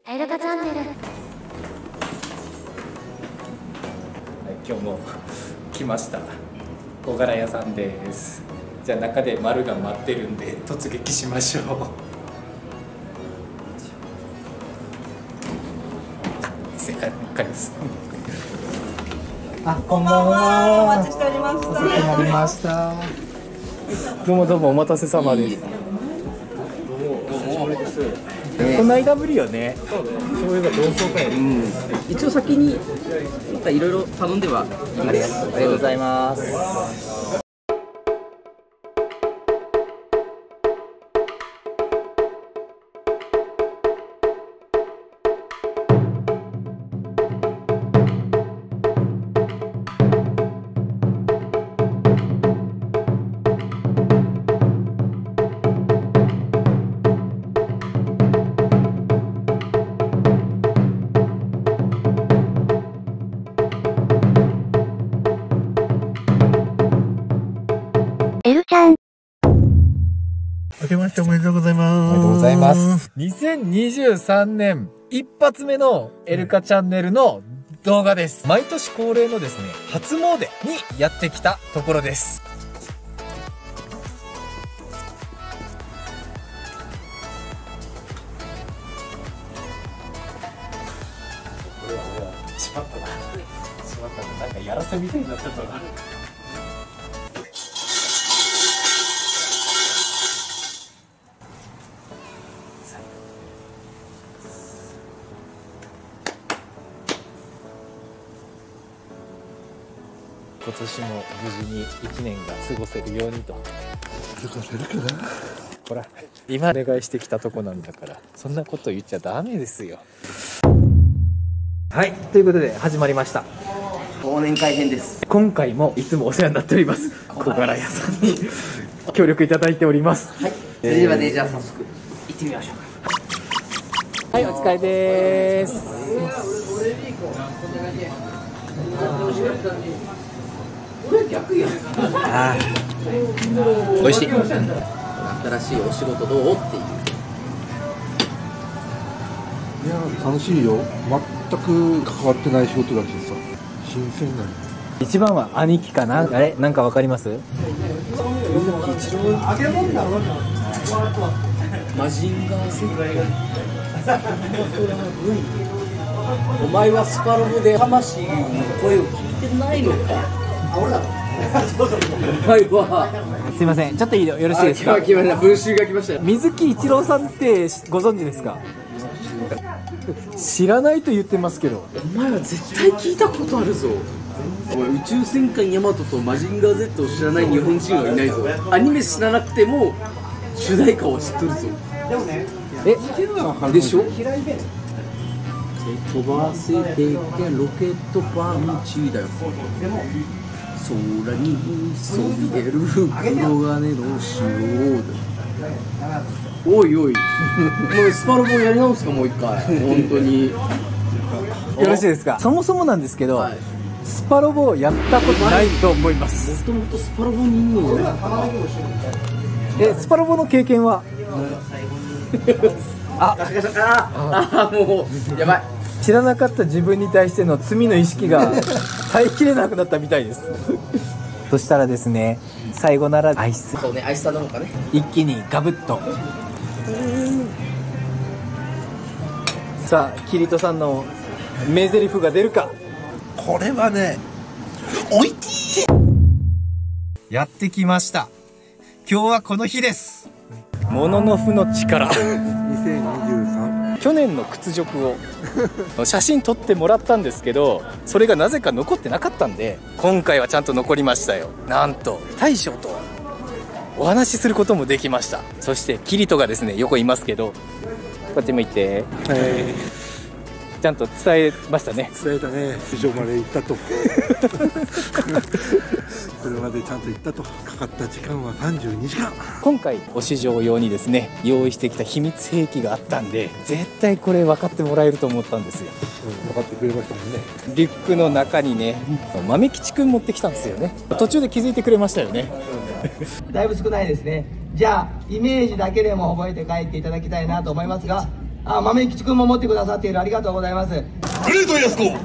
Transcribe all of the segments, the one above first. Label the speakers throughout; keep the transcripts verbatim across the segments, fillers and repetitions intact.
Speaker 1: エルカチャンネル。はい、
Speaker 2: 今日も来ました小柄屋さんです。じゃあ中で丸が待ってるんで突撃しましょう。せっかりです。あ、こんばんは。
Speaker 3: お待ちしておりました。
Speaker 2: 遅くなりました。どうもどうもお待たせ様です。どうもお久しぶりです。この間ぶりよね。そういえば同窓会。うん。
Speaker 3: 一応先になんかいろいろ頼んではありがとうございます。
Speaker 1: エルちゃん。
Speaker 4: 明けましておめでとうございます。
Speaker 2: おめでとうございます。にせんにじゅうさんねん一発目のエルカチャンネルの動画です。毎年恒例のですね、初詣にやってきたところです。これはもうしまったな。しまったな。なんかやらせみたいになっちゃったな。今年も無事にいちねんが過ごせるようにと。
Speaker 4: 過ごせるかな。
Speaker 2: ほら、今お願いしてきたとこなんだから、そんなこと言っちゃダメですよ。はい、ということで始まりました
Speaker 3: 忘年会編です。
Speaker 2: 今回もいつもお世話になっております小柄屋さんに協力いただいております。
Speaker 3: はい、それではね、じゃあ早速行ってみましょうか。
Speaker 2: はい、お疲れです。あー、美味しい。
Speaker 3: 新しいお仕事どうっていう。
Speaker 4: いや、楽しいよ。全く関わってない仕事だしさ、新鮮なの。
Speaker 2: 一番は兄貴かな。あれ、なんかわかります？
Speaker 3: マジンガー Z。お前はスパロボで魂の声を聞いてないのか。お前は。
Speaker 2: すいません、ちょっといいよろしいですか？
Speaker 3: 来ました、文集が来ましたよ。
Speaker 2: 水木一郎さんってご存知ですか？知らないと言ってますけど。
Speaker 3: お前は絶対聞いたことあるぞ。お前、宇宙戦艦ヤマトとマジンガー Z を知らない日本人はいないぞ。アニメ知らなくても主題歌は知ってるぞ。
Speaker 2: え、
Speaker 3: でしょ？飛ばせてけロケットパンチだよ。空にそびえる黒金の塩だ。おいおい、もうスパロボやり直すか、もう一回。本当に
Speaker 2: よろしいですか？そもそもなんですけど、はい、スパロボをやったことないと思います。
Speaker 3: もともとスパロボにいんのよ。
Speaker 2: え、スパロボの経験は？あ
Speaker 3: あ、もうやばい。
Speaker 2: 知らなかった自分に対しての罪の意識が耐えきれなくなったみたいですそしたらですね、最後ならアイス。
Speaker 3: そうね、アイス頼むかね。
Speaker 2: 一気にガブッと。さあ、キリトさんの名台詞が出るか。
Speaker 4: これはね、おいてー。
Speaker 2: やってきました。今日はこの日です。もののふの力。
Speaker 4: にせんにじゅうさん。
Speaker 2: 去年の屈辱を写真撮ってもらったんですけど、それがなぜか残ってなかったんで、今回はちゃんと残りましたよ。なんと大将とお話しすることもできました。そしてキリトがですね、横いますけど、こっち向いて、はい、ちゃんと伝えましたね。
Speaker 4: 伝えたね。市場まで行ったと車でちゃんと行ったと。かかった時間はさんじゅうにじかん。
Speaker 2: 今回お市場用にですね、用意してきた秘密兵器があったんで、絶対これ分かってもらえると思ったんですよ。
Speaker 4: うん、分かってくれましたもんね。
Speaker 2: リュックの中にね、豆吉くん持ってきたんですよね。途中で気づいてくれましたよね。
Speaker 5: だいぶ少ないですね。じゃあイメージだけでも覚えて帰っていただきたいなと思いますが、 あ、豆吉君も持ってくださっている。ありがとうございます。
Speaker 6: グレート安子、青い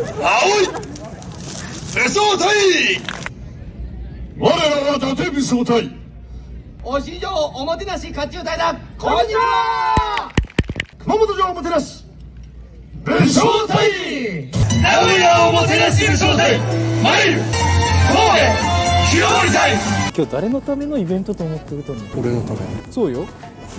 Speaker 6: 武将隊。我らは伊達武将隊。
Speaker 5: お市場おもてなし甲冑隊だ。こんにちは。
Speaker 6: 熊本城おもてなし武将隊。名古屋おもてなし武将隊。参る神戸清盛隊。
Speaker 2: 今日誰のためのイベントと思ってると思う？
Speaker 4: 俺のため。
Speaker 2: そうよ。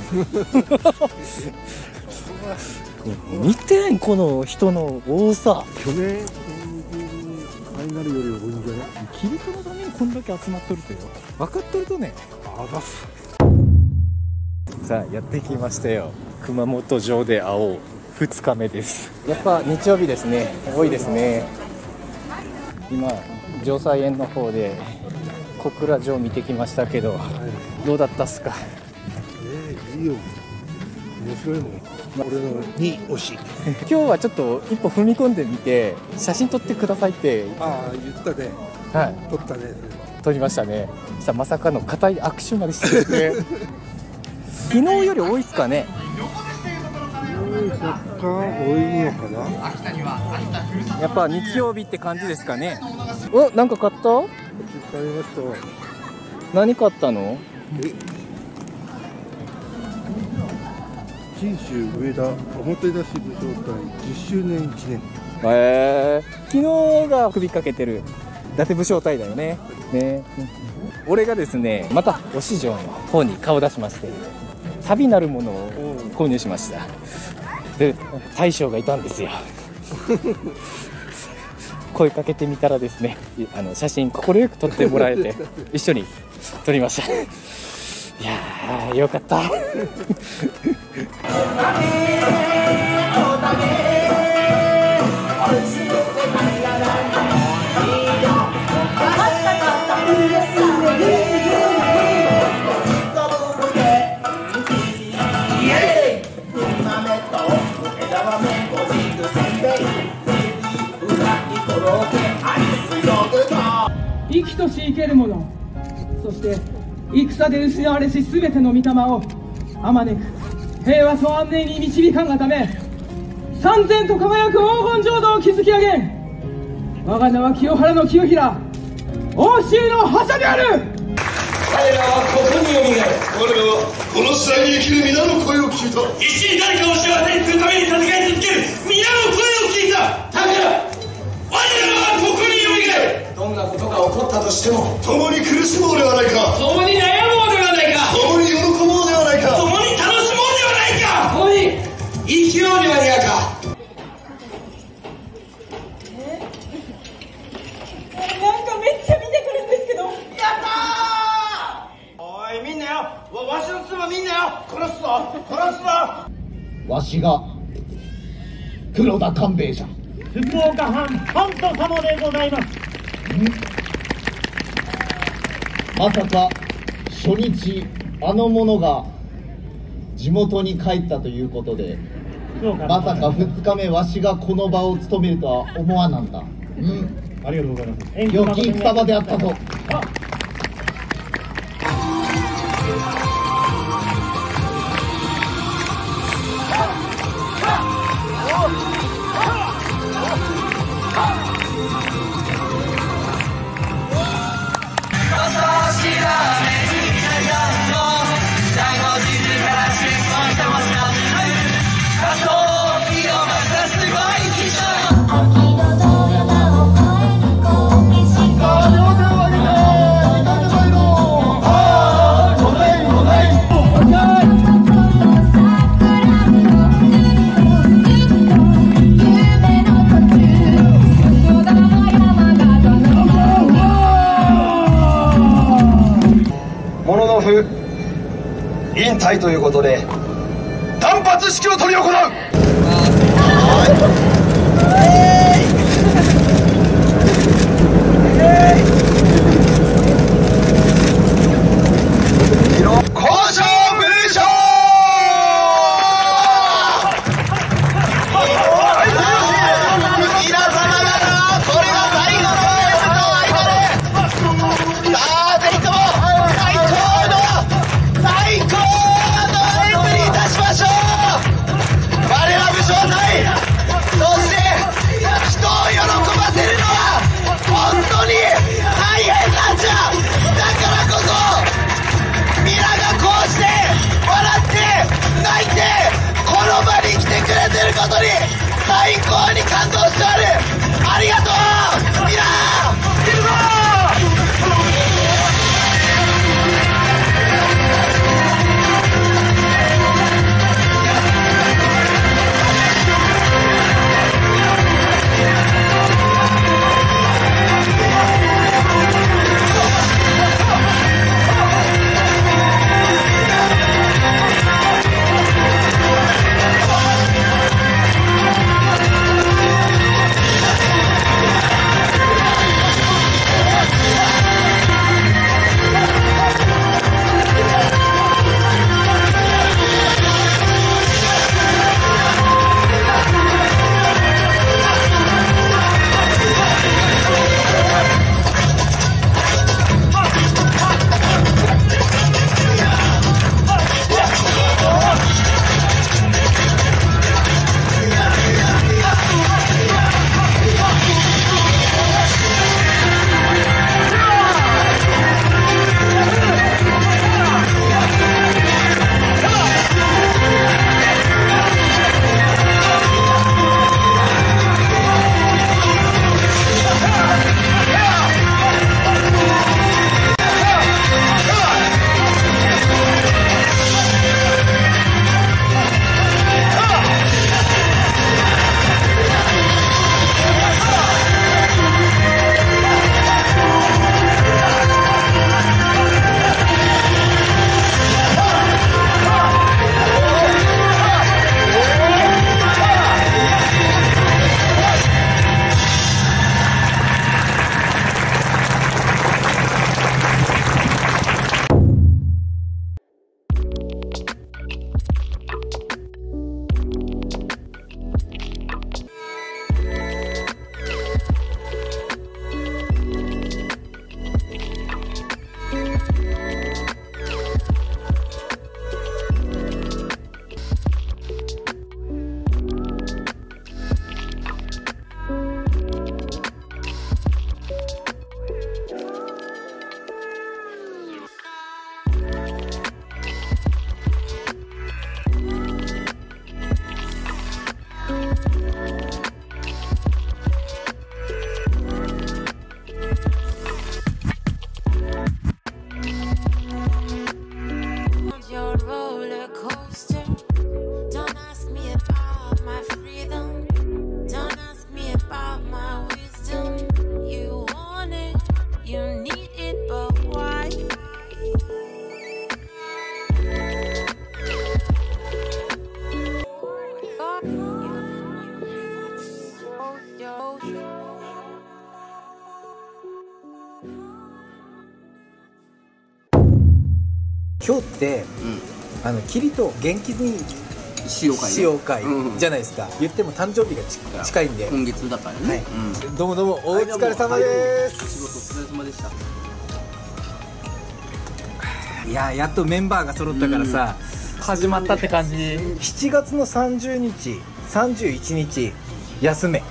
Speaker 2: 見てんこの人の多さ。
Speaker 4: 去年ファイナルより多いんじゃない？
Speaker 2: キリトのためにこんだけ集まっとるとよ。分かっとるとね。
Speaker 4: あざす。
Speaker 2: さあやってきましたよ。熊本城で会おうふつかめです。やっぱ日曜日ですね。多いですね。今城西園の方で小倉城見てきましたけど、どうだったっすか？
Speaker 4: えー、いいよ。面白いもん。俺のに推し。
Speaker 2: 今日はちょっと一歩踏み込んでみて写真撮ってくださいって。
Speaker 4: ああ言ったね。
Speaker 2: はい。
Speaker 4: 撮ったね。
Speaker 2: 撮りましたね。さあまさかの固い握手までしてくれて。昨日より多いっすかね。
Speaker 4: 若干多いのかな。
Speaker 2: やっぱ日曜日って感じですかね。お、なんか買った？
Speaker 4: 買いました。
Speaker 2: 何買ったの？
Speaker 4: え、信州上田おもてなし武将隊じゅっしゅうねん記念。
Speaker 2: へえ。昨日が首掛けてる伊達武将隊だよね。ね。俺がですね、またお市場の方に顔出しまして、旅なるものを購入しました。で、大将がいたんですよ。声かけてみたらですね、あの写真快く撮ってもらえて一緒に撮りました。いやーよかった。
Speaker 7: 生きとし生けるもの、そして戦で失われし全ての御霊をあまねく平和と安寧に導かんがため、三千と輝く黄金浄土を築き上げん。我が名は清原の清平、奥州の覇者である。
Speaker 6: 彼らはここによみがえ、我らはこの時代に生きる皆の声を聞いた。一心誰かを幸せにするために戦い続ける皆の声を聞いた。だから我らはここによみがえ、
Speaker 5: どんなことが起こったとしても
Speaker 6: 共に苦しもうではないか、
Speaker 7: 共に悩もうではないか、
Speaker 6: 共に喜ぼうではないか、
Speaker 7: 共に楽しもうではないか、
Speaker 5: 共に生きようではないか。
Speaker 7: なんかめっちゃ見てくるんですけど。
Speaker 5: やったー。おいみんなよ、わ, わしの妻みんなよ、殺すぞ殺すぞ。
Speaker 8: わしが黒田官兵衛じゃ。
Speaker 7: 福岡藩藩と様でございます。
Speaker 8: まさか初日あの者が地元に帰ったということで、まさかふつかめわしがこの場を務めるとは思わなんだ。うん、
Speaker 7: ありがとうございます。
Speaker 8: 良き戦場であったぞ。
Speaker 6: 引退ということで断髪式を執り行う。 ことに最高に感動しておる。ありがとうみんな。行くぞ
Speaker 2: 今日って、うん、あのキリと元気に
Speaker 3: 使用会
Speaker 2: 使用会じゃないですか、うん、言っても誕生日がち近いんで
Speaker 3: 今月だからね、はい
Speaker 2: うん、どうもどうもお疲れ様です、
Speaker 3: はい、仕事お疲れ様でした。
Speaker 2: いややっとメンバーが揃ったからさ、
Speaker 7: うん、始まったって感じ。
Speaker 2: しちがつのさんじゅうにちさんじゅういちにち休め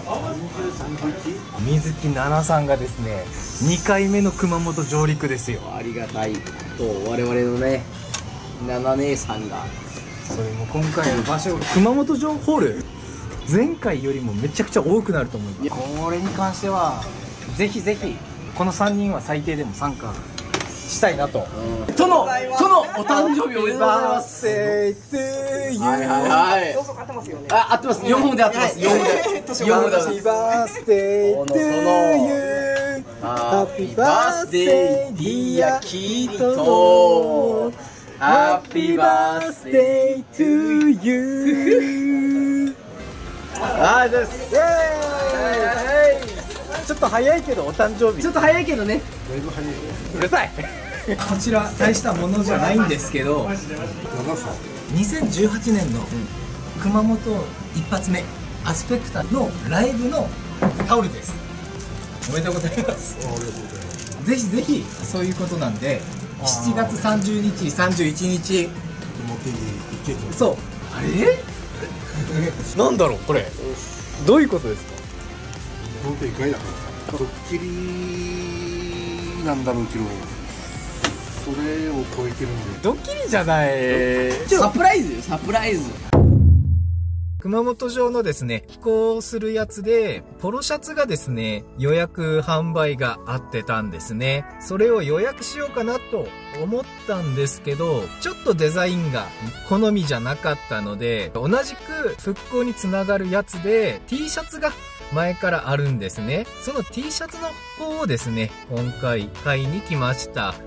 Speaker 2: 水木奈々さんがですねにかいめの熊本上陸ですよ。
Speaker 3: ありがたいと我々のね奈々姉さんが
Speaker 2: それも今回の場所熊本城ホール前回よりもめちゃくちゃ多くなると思います。これに関してはぜひぜひこのさんにんは最低でも参加したいなと、
Speaker 3: うん、とのとのお誕生日おめでとうございます。
Speaker 2: はい
Speaker 3: はいはい。
Speaker 7: どうぞ合ってますよね。
Speaker 3: あ、合ってます。よんほんで合ってます。よんほんで。よんほんで合ってます。
Speaker 2: ハッピーバースデートゥーユー。ハッピーバースデーディアキート。ハッピーバースデートゥーユー。あーです。イエーイ。ちょっと早いけどお誕生日。
Speaker 3: ちょっと早いけどね。
Speaker 2: うるさい。こちら大したものじゃないんですけどにせんじゅうはちねんの熊本一発目アスペクタのライブのタオルです。おめでとうございます。ぜひぜひそういうことなんでしちがつさんじゅうにちさんじゅういちにちそうあれなんだろうこれどういうことですか。
Speaker 4: 本当に意外だからさドッキリなんだろうけどそれを超えてるんで
Speaker 2: ドッキリじゃない
Speaker 3: サプライズよサプライズ。
Speaker 2: 熊本城のですね、寄港するやつで、ポロシャツがですね、予約販売があってたんですね。それを予約しようかなと思ったんですけど、ちょっとデザインが好みじゃなかったので、同じく復興につながるやつで T シャツが前からあるんですね。その T シャツの方をですね、今回買いに来ました。よ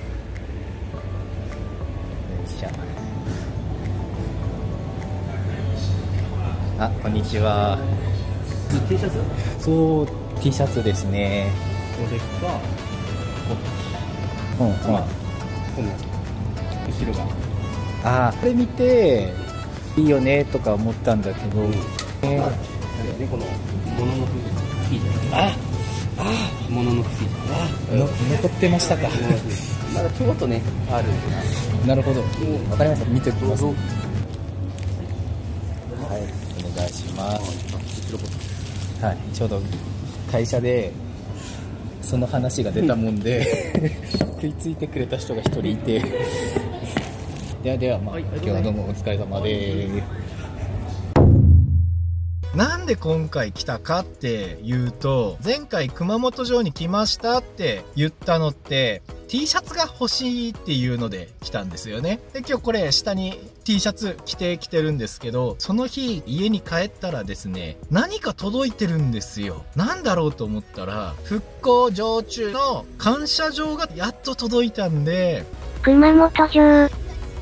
Speaker 2: いしょ。あ、こんにちは。
Speaker 3: T シャツ？
Speaker 2: そう、T シャツですね。
Speaker 3: これか、
Speaker 2: うん、うん。
Speaker 3: この後ろが。
Speaker 2: ああ、これ見ていいよねとか思ったんだけど、うんえー、
Speaker 3: あれね、この物の生地。
Speaker 2: あ、あ、
Speaker 3: 物の生地。
Speaker 2: あ、の残ってましたか。
Speaker 3: まだちょっとね、ある。
Speaker 2: なるほど。わかりました。見ておきます。はい、お願いします。はい、ちょうど会社でその話が出たもんで、食いついてくれた人が一人いて。ではでは、まあ、はい、今日はどうもお疲れ様です。なんで今回来たかっていうと、前回熊本城に来ましたって言ったのって T シャツが欲しいっていうので来たんですよね。で、今日これ下に T シャツ着てきてるんですけど、その日家に帰ったらですね、何か届いてるんですよ。なんだろうと思ったら、復興常駐の感謝状がやっと届いたんで、
Speaker 1: 熊本城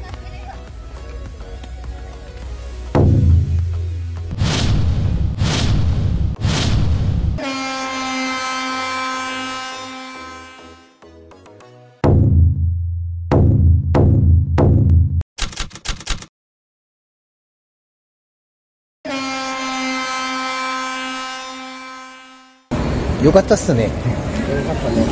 Speaker 2: よかったっすね。
Speaker 3: よかったね。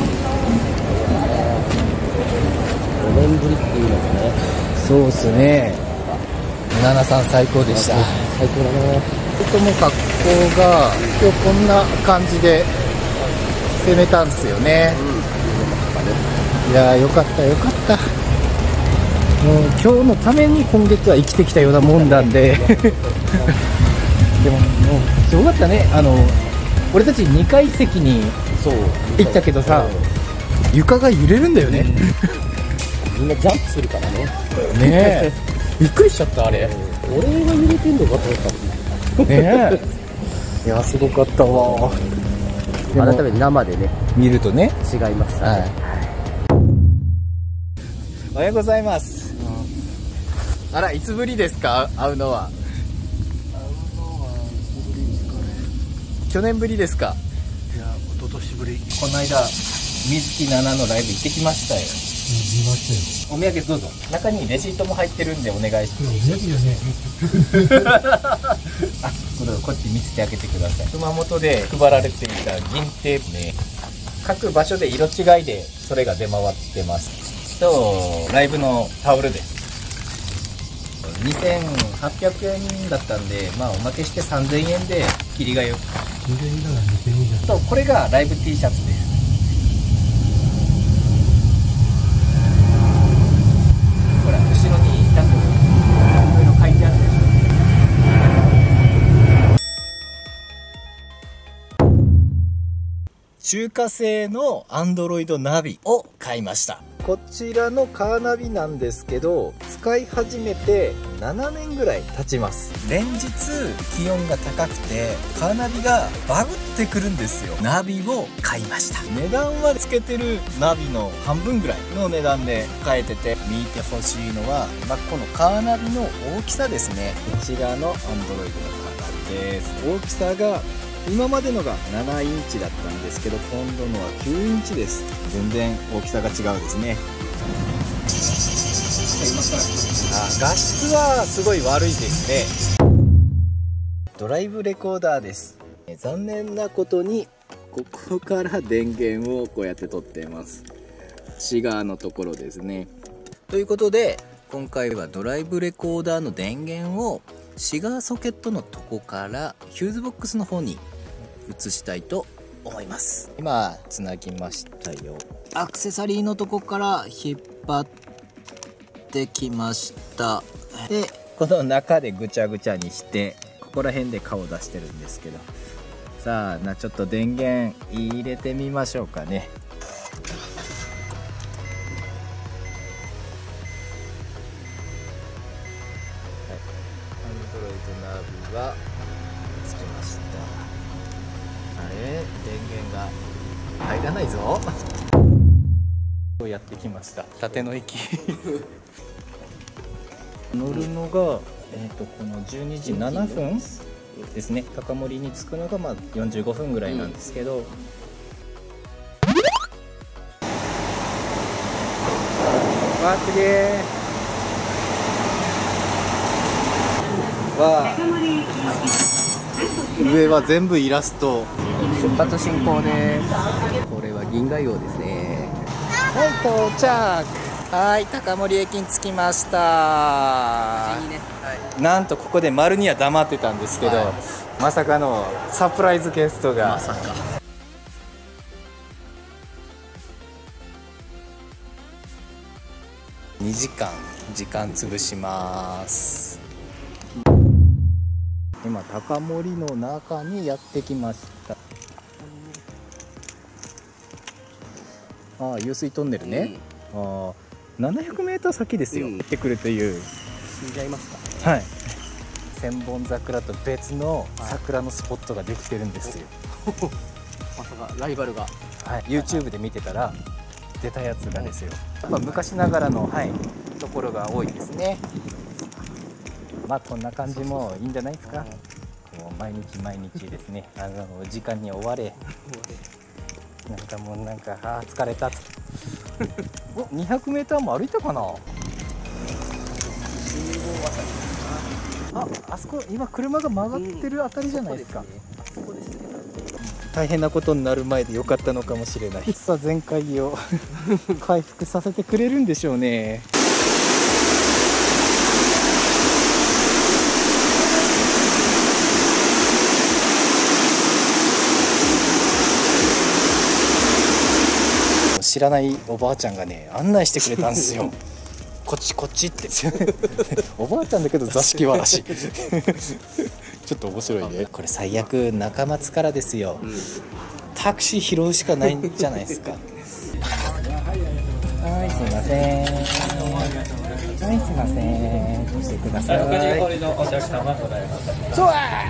Speaker 3: ごねんぶりっていうのもね。
Speaker 2: そうっすね。ナナさん最高でした。
Speaker 3: 最高だね。
Speaker 2: とも格好が今日こんな感じで攻めたんですよね。うん、いやーよかったよかった。もう今日のために今月は生きてきたようなもんなんで。でももうすごかったね。あの俺たちにかい席に行ったけどさ、床が揺れるんだよね。
Speaker 3: みんなジャンプするからね。
Speaker 2: ねえ、びっくりしちゃったあれ。
Speaker 3: 俺が揺れてんのかと思ったね
Speaker 2: え。いやすごかったわ。
Speaker 3: 改めて生でね
Speaker 2: 見るとね
Speaker 3: 違いましたね。はい、
Speaker 2: おはようございます。あら、いつぶりですか会うのは。去年ぶりですか。
Speaker 4: いや、一昨年ぶり。
Speaker 2: この間水木奈々のライブ行ってきましたよ。
Speaker 4: 見ましたよ。
Speaker 2: お土産どうぞ。中にレシートも入ってるんでお願いします。
Speaker 4: お土産よね。
Speaker 2: あ、これこっち見せてあげてください。熊本で配られていた銀テープね、各場所で色違いでそれが出回ってます。とライブのタオルです。にせんはっぴゃくえんだったんで、まあおまけしてさんぜんえんで切りがよく。とこれがライブ T シャツです。ほら後ろにちゃんといろいろ書いてあるでしょ。中華製のアンドロイドナビを買いました。こちらのカーナビなんですけど、使い始めてななねんぐらい経ちます。連日気温が高くてカーナビがバグってくるんですよ。ナビを買いました。値段はつけてるナビの半分ぐらいの値段で買えてて、見てほしいのは、まあ、このカーナビの大きさですね。こちらのアンドロイドのカーナビです。大きさが今までのがななインチだったんですけど、今度のはきゅうインチです。全然大きさが違うですね。あ、画質はすごい悪いですね。ドライブレコーダーです。残念なことにここから電源をこうやって取っています。シガーのところですね。ということで今回はドライブレコーダーの電源をシガーソケットのとこからヒューズボックスの方に移したいと思います。今つなぎましたよ。アクセサリーのとこから引っ張ってきました。でこの中でぐちゃぐちゃにして、ここら辺で顔を出してるんですけど、さあなちょっと電源入れてみましょうかね。Android ナビはつけました。あれ電源が入らないぞ。やってきました立野駅乗るのが、えー、とこのじゅうにじななふんですね。高森に着くのがまあよんじゅうごふんぐらいなんですけど、うん、わあすげえわあ、上は全部イラスト。出発進行です。
Speaker 3: これは銀河用ですね。
Speaker 2: はい、到着。はい、高森駅に着きました。いいね。はい、なんとここで丸には黙ってたんですけど、はい、まさかのサプライズゲストが。まさか。にじかん時間潰します。今高森の中にやってきました。ああ、遊水トンネルね。うん、ああ、ななひゃくメートル先ですよ。うん、行ってくるという。
Speaker 3: 死んじゃいますか。
Speaker 2: はい。千本桜と別の桜のスポットができてるんですよ。
Speaker 3: はい、まさかライバルが。
Speaker 2: はい。YouTube で見てたら出たやつがですよ。やっぱ昔ながらの、はい、ところが多いですね。まあこんな感じもいいんじゃないですか。こう毎日毎日ですね、あの時間に追われ、なんかもうなんかあー疲れた。お、にひゃくメートルも歩いたかな。あ、あそこ今車が曲がってるあたりじゃないですか。大変なことになる前で良かったのかもしれない。さあ全開を回復させてくれるんでしょうね。知らないおばあちゃんがね案内してくれたんですよ。こっちこっちっておばあちゃんだけど座敷わらしちょっと面白いね。これ最悪中松からですよ、うん、タクシー拾うしかないんじゃないですか。はい、すいません。はい、すいません。してください。ろくじごりのお客様ございます。そう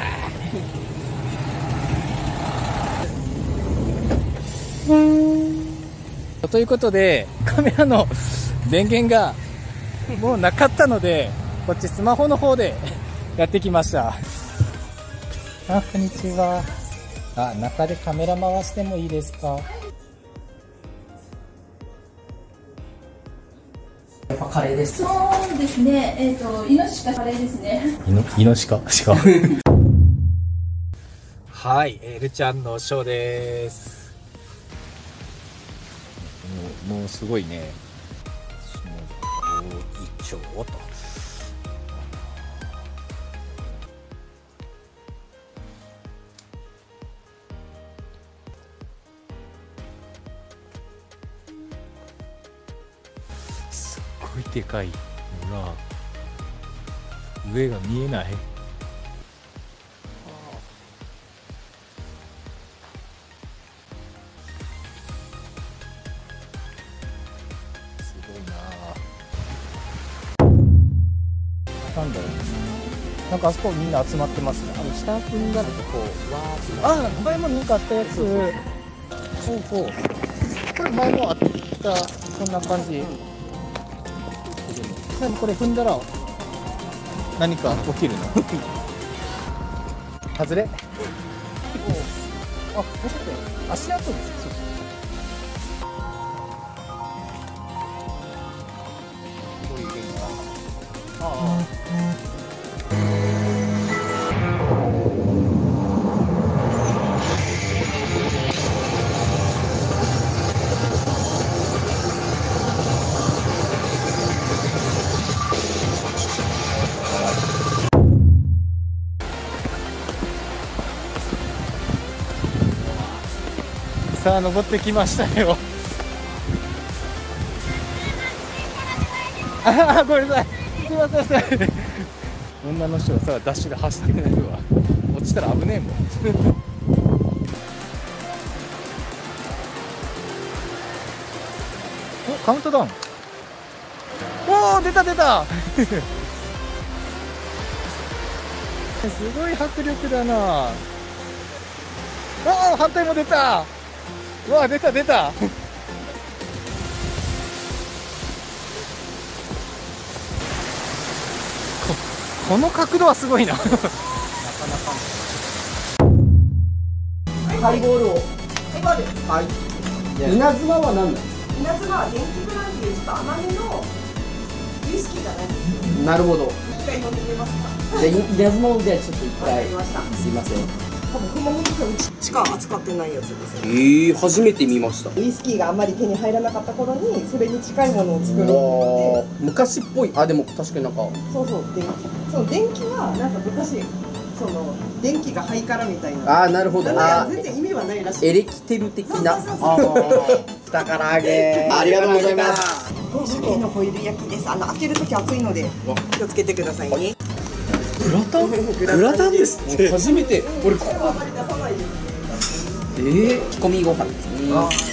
Speaker 2: ということでカメラの電源がもうなかったので、こっちスマホの方でやってきました。あ、こんにちは。あ、中でカメラ回してもいいですか。
Speaker 9: やっぱカレーです。そうですね。えっとイノシカカレーですね。
Speaker 2: イノイノシカシカ。はい、エルちゃんのショーです。もう、もうすごいね。一丁と。すっごいでかい。ほら、上が見えない。なんだろう、なんかあそこみんな集まってますね。あの下踏んだらこうわーって、あ、前もなんかあったやつ。そうそう、これ前もあった、こんな感じ。でもこれ踏んだら何か起きるの。外れ。あ、もしかして足跡ですか。そうそう、こういう原画。ああ、さあ登ってきましたよ。ああ、ごめんなさい。すいません。 女の人がさダッシュで走ってくれるわ。落ちたら危ねえもん。お、カウントダウン。おお、出た出た。すごい迫力だな。おお、反対も出た。うわ、出た出た。この角度はすごいな。なかなか。
Speaker 10: ハイボールを。はい。稲妻は何なんですか。
Speaker 11: 稲妻は電気ブランデー、ちょっと甘めのウイスキーじゃないですよ。
Speaker 10: なるほど。
Speaker 11: 一回飲んでみますか。
Speaker 10: じゃあ稲妻をじゃあちょっと一回。
Speaker 11: わかりました。
Speaker 10: すいません。
Speaker 11: 多分熊本県しか扱ってないやつですよ。
Speaker 10: ええー、初めて見ました。
Speaker 11: ウイスキーがあんまり手に入らなかった頃にそれに近いものを作ろうと思って。
Speaker 10: 昔っぽい。あ、でも確かになんか。
Speaker 11: そうそう、電気。その電気はなんか昔その電気がハイカラみたいな。
Speaker 10: あー、なるほど。
Speaker 11: あ全然意味はないらしい。
Speaker 10: エレキテル的な。
Speaker 11: そうそうそうそう。
Speaker 10: だから揚げ。ありがとうございます。
Speaker 11: 鮭のホイル焼きです。あの開けるとき熱いので気をつけてくださいね。
Speaker 10: グラタン？グラタンですって。初めて。俺ここ。ええ、仕込みご飯ですね。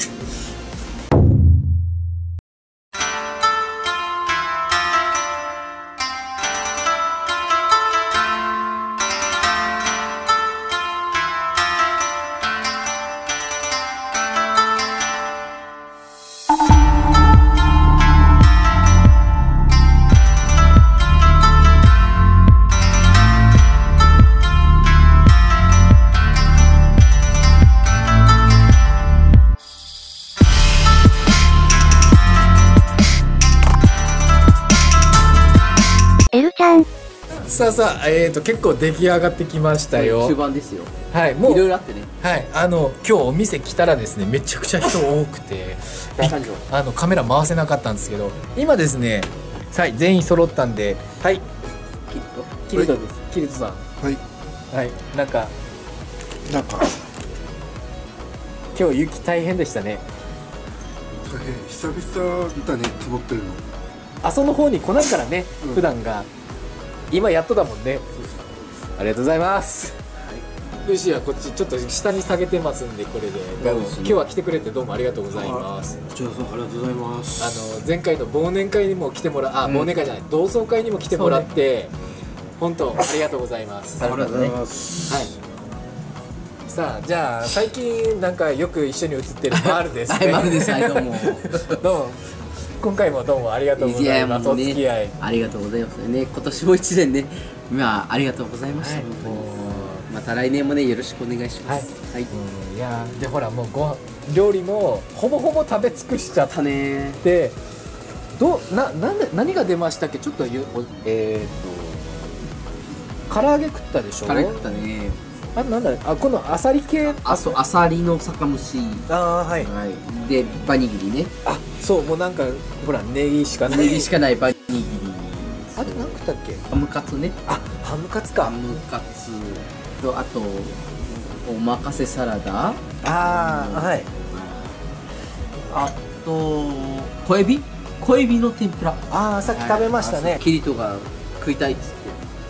Speaker 2: さあさあ、えーと結構出来上がってきましたよ。
Speaker 10: 中盤ですよ。
Speaker 2: はい、もう
Speaker 10: いろいろあってね。
Speaker 2: はい、あの今日お店来たらですね、めちゃくちゃ人多くてあのカメラ回せなかったんですけど、今ですね、はい、全員揃ったんで、はい、キリトです。キリトさん、
Speaker 4: はい
Speaker 2: はい、なんか
Speaker 4: なんか
Speaker 2: 今日雪大変でしたね。
Speaker 4: 大変、久々見たね、積もってるの。
Speaker 2: 阿蘇の方に来ないからね、うん、普段が今やっとだもんね。ありがとうございます。ルーシーはこっちちょっと下に下げてますんで、これで今日は来てくれてどうもありがとうございます。
Speaker 4: こちらこそありがとうございます。
Speaker 2: あの前回の忘年会にも来てもらあ、うん、忘年会じゃない同窓会にも来てもらって、本当ありがとうございます。
Speaker 10: ありがとうございます。
Speaker 2: はい。さあ、じゃあ最近なんかよく一緒に写ってるマールですね。
Speaker 10: はい、マールです。はい、どうも。
Speaker 2: どうも。今回もどうもありがとうございます。お付き合い
Speaker 10: ありがとうございますね。今年も一年ね、まあありがとうございました。また来年もねよろしくお願いします。はい。い
Speaker 2: やでほらもうご料理もほぼほぼ食べ尽くしちゃったね。で、どうななんで何が出ましたっけ？ちょっとゆえっと唐揚げ食ったでしょ？
Speaker 10: 唐揚げ食ったね。
Speaker 2: あ、なんだあ、このアサリ系、
Speaker 10: あ、そう、アサリの酒蒸し。
Speaker 2: あー、はい、
Speaker 10: はい、でバニギリね。
Speaker 2: あ、そう、もうなんかほらネギしかない、
Speaker 10: ネギしかないバニギリ。
Speaker 2: あと何食ったっけ？
Speaker 10: ハムカツね。
Speaker 2: あ、ハムカツか。
Speaker 10: ハムカツと、あとおまかせサラダ。
Speaker 2: ああ、はい。
Speaker 10: あと小エビ小エビの天ぷら。
Speaker 2: ああ、さっき食べましたね。
Speaker 10: キリトが食いたいっつって。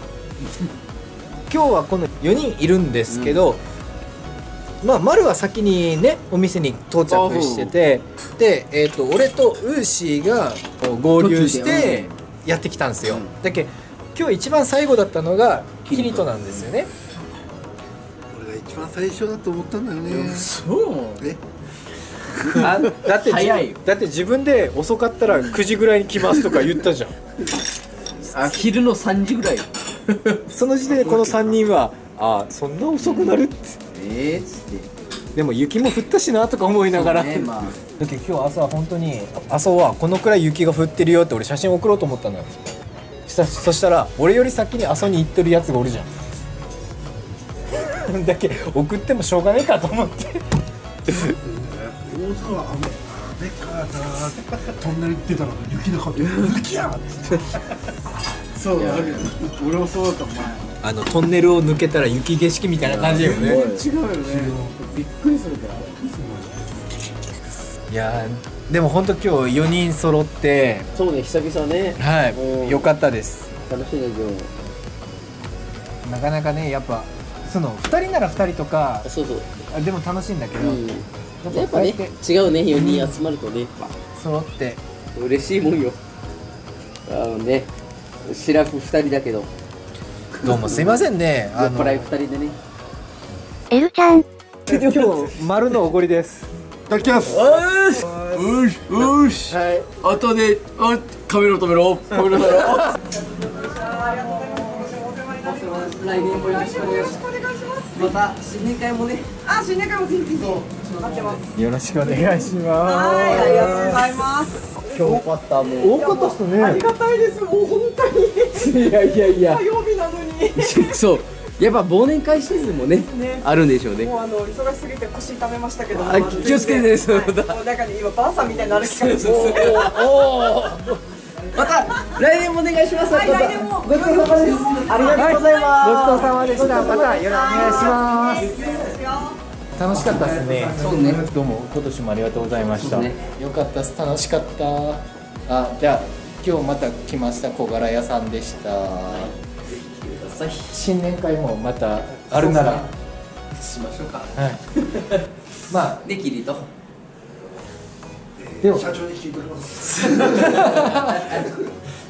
Speaker 2: 今日はこのよにんいるんですけど、うん、まあ丸は先にねお店に到着してて、で、えー、と俺とウーシーが合流してやってきたんですよ。うん、だけ今日一番最後だったのがキリトなんですよね。
Speaker 4: 俺が一番最初だと思ったんだよね。
Speaker 10: そう
Speaker 4: え
Speaker 2: あ、だって早いよ。だって自分で遅かったらくじぐらいに来ますとか言ったじゃん。
Speaker 10: あ、昼のさんじぐらい。
Speaker 2: その時点でこのさんにんはあ、そんな遅くなるって
Speaker 10: えーっつって、
Speaker 2: でも雪も降ったしなとか思いながら、
Speaker 10: ね、まあ、
Speaker 2: だけど今日朝本当に阿蘇はこのくらい雪が降ってるよって俺写真送ろうと思ったのよ。そしたら俺より先に阿蘇に行ってるやつがおるじゃん。だけ送ってもしょうがないかと思って。
Speaker 4: 大空雨雨かな、トンネル行ってたら雪なかった。雪やって。そうだね。俺もそうだったもん。
Speaker 2: あのトンネルを抜けたら雪景色みたいな感じよね。
Speaker 4: 違うよね。
Speaker 10: びっくりするから。
Speaker 2: いやでも本当今日よにん揃って、
Speaker 10: そうね、久々ね。
Speaker 2: はい、良かったです。
Speaker 10: 楽しいね今日。
Speaker 2: なかなかねやっぱそのふたりならふたりとか
Speaker 3: そうそう
Speaker 2: あでも楽しいんだけど、
Speaker 3: やっぱね違うねよにん集まるとね
Speaker 2: 揃って
Speaker 3: 嬉しいもんよ。あのねシラフふたりだけど
Speaker 2: どうもすいませんね
Speaker 3: 酔っ払いふたりでね。
Speaker 1: エルちゃん
Speaker 2: 今日丸のおごりです。
Speaker 4: いただきます。
Speaker 3: よしよしはい後であカメラ止めろカメラ止めろ来年もよろしくお願いします。また新年会もね。
Speaker 11: あ、新年会もぜひぜひ待ってます。
Speaker 2: よろしくお願いします。
Speaker 11: はい、ありがとうございます。
Speaker 3: 今日多かったもう。
Speaker 2: 多かったっすね。
Speaker 11: ありがたいです。もう本当に。
Speaker 3: いやいやいや。
Speaker 11: 火曜日なのに。
Speaker 3: そう。やっぱ忘年会シーズンもね、
Speaker 11: ね
Speaker 3: あるんでしょうね。
Speaker 11: もうあの忙しすぎて腰痛めましたけども。
Speaker 3: あ気をつけてね。そうだ。
Speaker 11: もうなんかね今ばあさんみたいな歩き方して
Speaker 3: おお。また来年もお願いします。
Speaker 11: はい、来年も
Speaker 3: ごちそうさまです。ありがとうございます。
Speaker 2: ごちそうさまでした。またよろしくお願いします。楽しかったですね。
Speaker 3: そうね。
Speaker 2: どうも今年もありがとうございました。
Speaker 3: ね、
Speaker 2: よかったです。楽しかった。あ、じゃあ今日また来ました小柄屋さんでした。新年会もまたあるなら
Speaker 3: しましょうか。
Speaker 2: はい。まあ
Speaker 3: できりと。
Speaker 4: でも社長に聞いております。